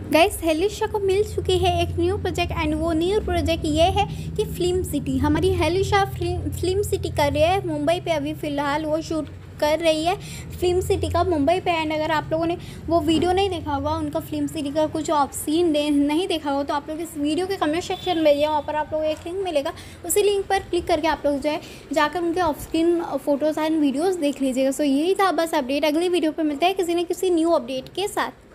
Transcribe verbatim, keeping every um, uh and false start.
Guys हेलिशा को मिल चुकी है एक न्यू प्रोजेक्ट एंड वो न्यू प्रोजेक्ट ये है कि फिल्म सिटी। हमारी हेलिशा फिल्म सिटी कर रही है मुंबई पे, अभी फ़िलहाल वो शूट कर रही है फिल्म सिटी का मुंबई पे। एंड अगर आप लोगों ने वो वीडियो नहीं देखा होगा, उनका फिल्म सिटी का कुछ ऑफ सीन नहीं देखा होगा, तो आप लोग इस वीडियो के कमेंट सेक्शन में जाइए, वहाँ पर आप लोगों को एक लिंक मिलेगा। उसी लिंक पर क्लिक करके आप लोग जो है जाकर उनके off screen photos and videos देख लीजिएगा। सो यही था बस अपडेट। अगली वीडियो पर मिलते हैं किसी न किसी न्यू अपडेट के साथ।